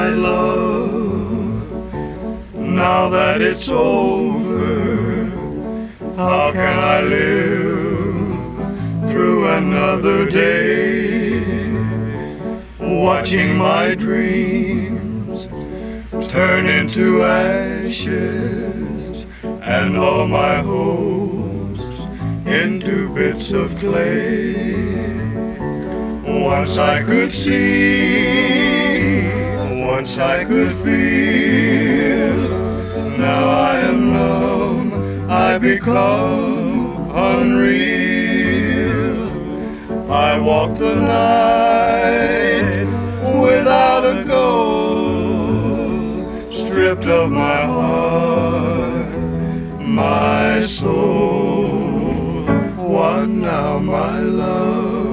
my love. Now that it's over, how can I live through another day, watching my dreams turn into ashes and all my hopes into bits of clay? Once I could see, once I could feel, now I am numb, I become unreal. I walk the night without a goal, stripped of my heart, my soul. What now, my love?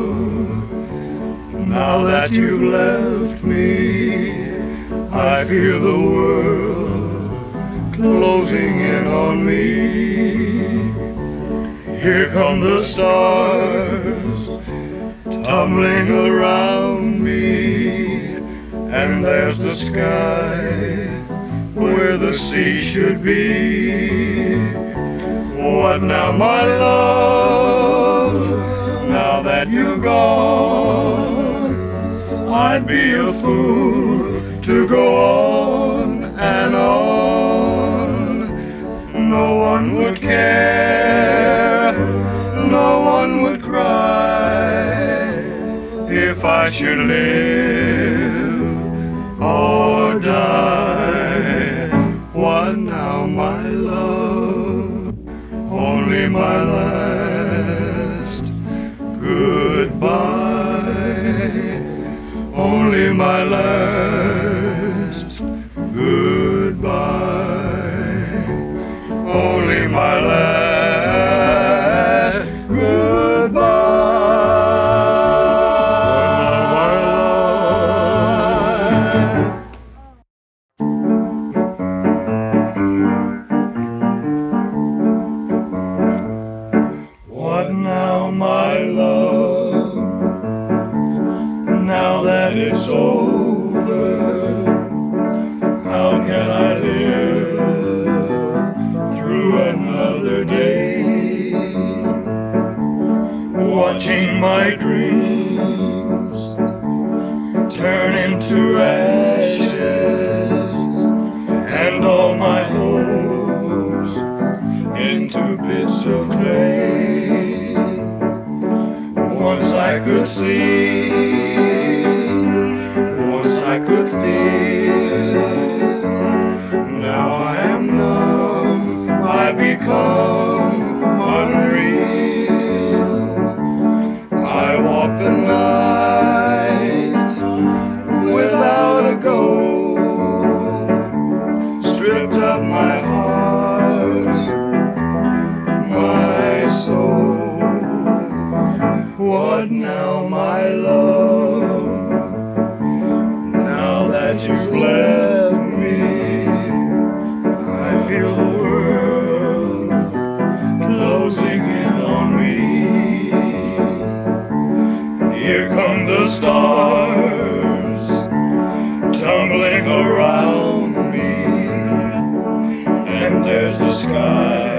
Now that you've left me, I feel the world closing in on me. Here come the stars tumbling around me, and there's the sky where the sea should be. What now, my love? Now that you're gone, I'd be a fool to go on and on. No one would care, no one would cry, if I should live or die. What now, my love? Only my last goodbye. Only my last goodbye. Only my last goodbye. What now, my love? Now that it's over, how can I live through another day, watching my dreams turn into ashes and all my hopes into bits of clay? Once I could see, I could feel, now I am numb, I become unreal. I walk the night without a goal, stripped of my heart, my soul. What now, my love? That you've left me, I feel the world closing in on me. Here come the stars tumbling around me, and there's the sky